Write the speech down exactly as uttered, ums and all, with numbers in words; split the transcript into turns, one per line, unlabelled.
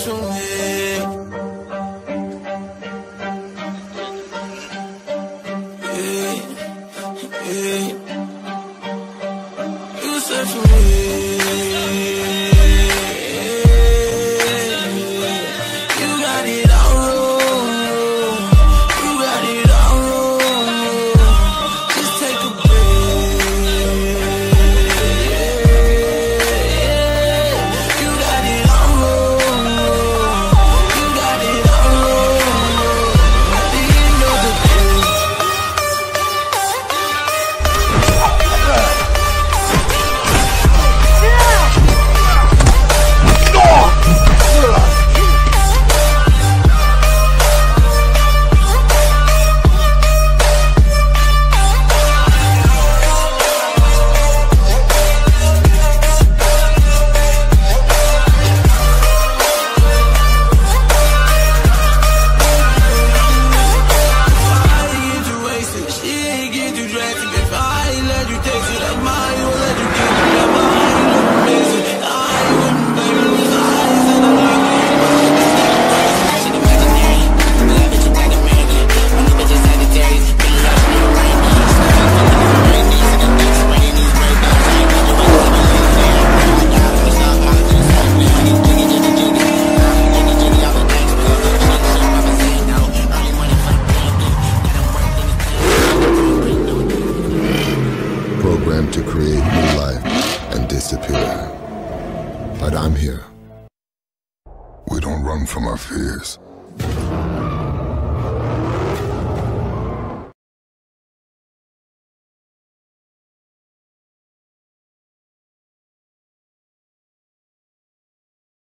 searching with. Yeah, yeah. You searching with. You got it all wrong. You got it all wrong. Just take a breath. You got it all wrong. You got it all wrong. At the end of the day.
Programmed to create new life and disappear. But I'm here. We don't run from our fears.